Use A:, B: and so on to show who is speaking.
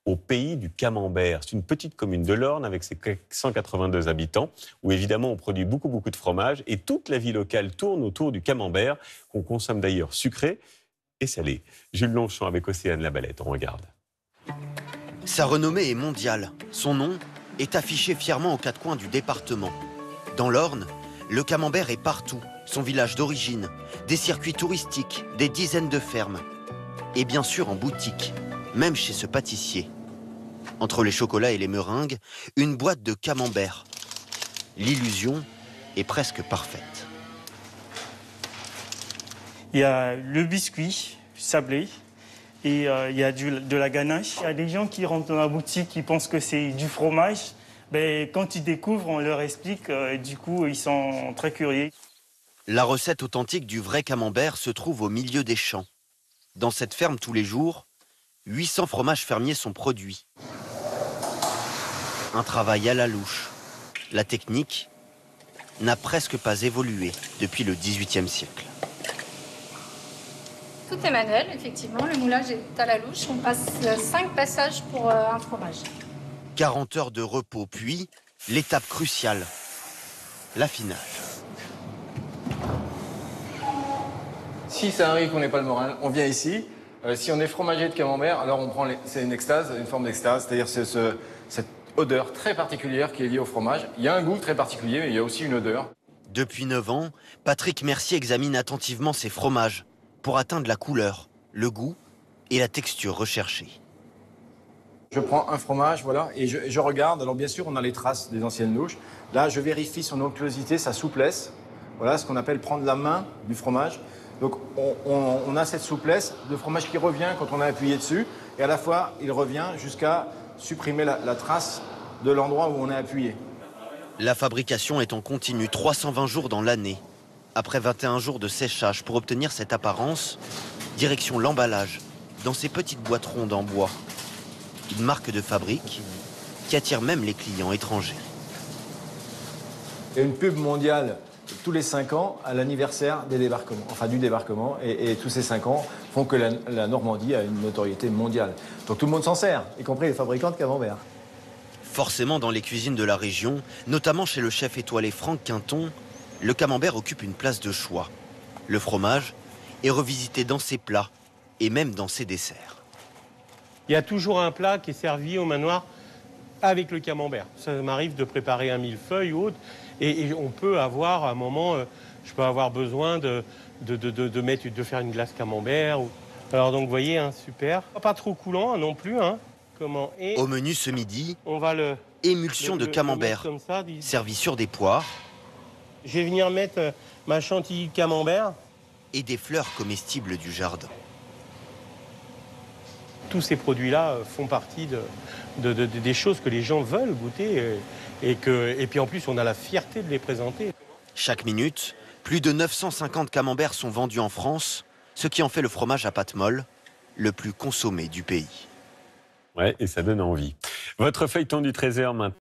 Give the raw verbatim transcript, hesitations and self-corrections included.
A: au pays du camembert. C'est une petite commune de l'Orne avec ses cent quatre-vingt-deux habitants, où évidemment on produit beaucoup, beaucoup de fromage. Et toute la vie locale tourne autour du camembert, qu'on consomme d'ailleurs sucré et salé. Jules Longchamp avec Océane Labalette, on regarde.
B: Sa renommée est mondiale. Son nom est affiché fièrement aux quatre coins du département. Dans l'Orne, le camembert est partout. Son village d'origine, des circuits touristiques, des dizaines de fermes. Et bien sûr en boutique, même chez ce pâtissier. Entre les chocolats et les meringues, une boîte de camembert. L'illusion est presque parfaite.
C: Il y a le biscuit sablé et euh, il y a du, de la ganache. Il y a des gens qui rentrent dans la boutique qui pensent que c'est du fromage. Ben, quand ils découvrent, on leur explique. Euh, du coup, ils sont très curieux.
B: La recette authentique du vrai camembert se trouve au milieu des champs. Dans cette ferme tous les jours, huit cents fromages fermiers sont produits. Un travail à la louche. La technique n'a presque pas évolué depuis le dix-huitième siècle.
D: Tout est manuel, effectivement. Le moulage est à la louche. On passe cinq passages pour un fromage.
B: quarante heures de repos, puis l'étape cruciale, l'affinage.
E: Si ça arrive qu'on n'ait pas le moral, on vient ici. Euh, si on est fromager de camembert, alors on prend, les... c'est une extase, une forme d'extase, c'est-à-dire c'est ce, cette odeur très particulière qui est liée au fromage. Il y a un goût très particulier, mais il y a aussi une odeur.
B: Depuis neuf ans, Patrick Mercier examine attentivement ses fromages pour atteindre la couleur, le goût et la texture recherchée.
E: Je prends un fromage, voilà, et je, je regarde. Alors bien sûr, on a les traces des anciennes louches. Là, je vérifie son onctuosité, sa souplesse. Voilà ce qu'on appelle prendre la main du fromage. Donc on, on, on a cette souplesse, le fromage qui revient quand on a appuyé dessus, et à la fois, il revient jusqu'à supprimer la, la trace de l'endroit où on a appuyé.
B: La fabrication est en continu trois cent vingt jours dans l'année. Après vingt et un jours de séchage pour obtenir cette apparence, direction l'emballage, dans ces petites boîtes rondes en bois. Une marque de fabrique qui attire même les clients étrangers.
E: Il y a une pub mondiale tous les cinq ans à l'anniversaire des débarquements, enfin du débarquement, et, et tous ces cinq ans font que la, la Normandie a une notoriété mondiale. Donc tout le monde s'en sert, y compris les fabricants de camembert.
B: Forcément dans les cuisines de la région, notamment chez le chef étoilé Franck Quinton, le camembert occupe une place de choix. Le fromage est revisité dans ses plats et même dans ses desserts.
F: Il y a toujours un plat qui est servi au manoir avec le camembert. Ça m'arrive de préparer un millefeuille ou autre, et, et on peut avoir à un moment, euh, je peux avoir besoin de, de, de, de, de, mettre, de faire une glace camembert. Ou... Alors donc vous voyez, hein, super. Pas trop coulant hein, non plus. Hein. Comment et
B: au menu ce midi,
F: on va le,
B: émulsion
F: le,
B: de camembert,
F: comme ça,
B: servie sur des poires.
F: Je vais venir mettre euh, ma chantilly de camembert.
B: Et des fleurs comestibles du jardin.
F: Tous ces produits-là font partie de, de, de, de, des choses que les gens veulent goûter. Et, et, que, et puis en plus, on a la fierté de les présenter.
B: Chaque minute, plus de neuf cent cinquante camemberts sont vendus en France, ce qui en fait le fromage à pâte molle le plus consommé du pays.
A: Ouais, et ça donne envie. Votre feuilleton du Trésor maintenant.